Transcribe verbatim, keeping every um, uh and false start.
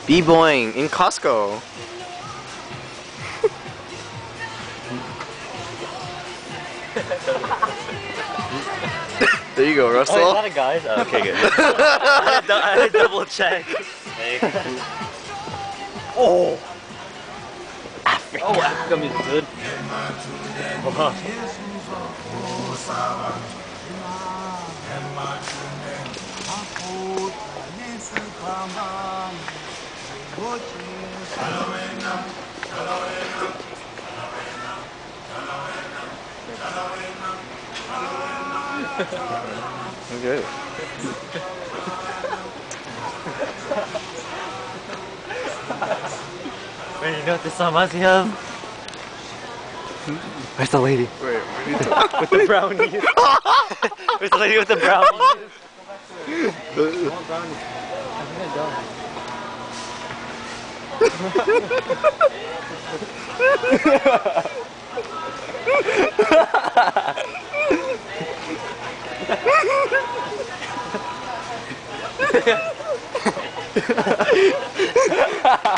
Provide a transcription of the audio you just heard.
bboyn in Costco. There you go, Russell. Oh, a lot of guys. Oh, okay, good. I, had I had double check. Oh. Africa. Oh, Africa music good. Oh. Okay. Wait, you know what this song reminds me of? Where's the lady? Wait, we need to... With the brownies. Where's the lady with the brownies? I think I'm done.